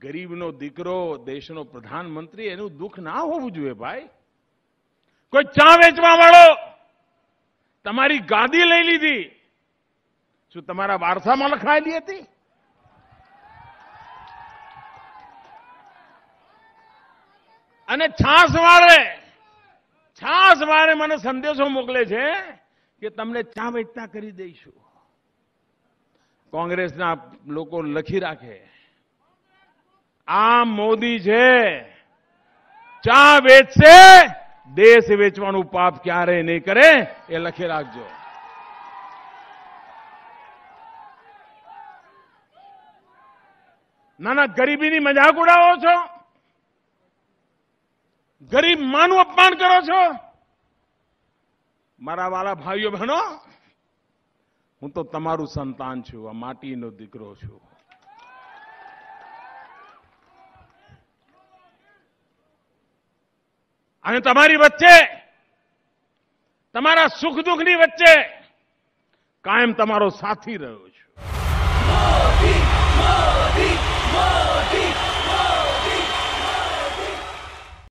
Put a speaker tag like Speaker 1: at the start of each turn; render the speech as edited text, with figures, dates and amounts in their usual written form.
Speaker 1: ગરીબનો દીકરો દેશનો પ્રધાનમંત્રી એનું દુઃખ ના હોવું જોઈએ ભાઈ. કોઈ ચા વેચવા વાળો તમારી ગાદી લઈ લીધી, શું તમારા વારસામાં લખાયેલી હતી? અને છાસ વાળે મને સંદેશો મોકલે છે કે તમને ચા વેચતા કરી દઈશું. કોંગ્રેસના લોકો લખી રાખે, આ મોદી છે, ચા વેચશે, દેશ વેચવાનું પાપ ક્યારેય નહીં કરે, એ લખી રાખજો. ના, ગરીબીની મજાક ઉડાવો છો, ગરીબ માનું અપમાન કરો છો. મારા વાલા ભાઈઓ બહેનો, હું તો તમારું સંતાન છું, આ માટીનો દીકરો છું. અને તમારી વચ્ચે, તમારા સુખ દુઃખની વચ્ચે કાયમ તમારો સાથી રહ્યો છે.